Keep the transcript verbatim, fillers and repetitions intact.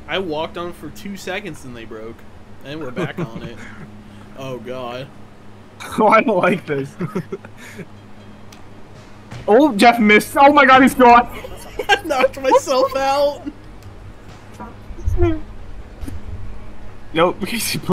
I walked on for two seconds and they broke. And we're back on it. Oh, God. Oh, I don't like this. Oh, Jeff missed. Oh my God, he's gone. I knocked myself out. Nope.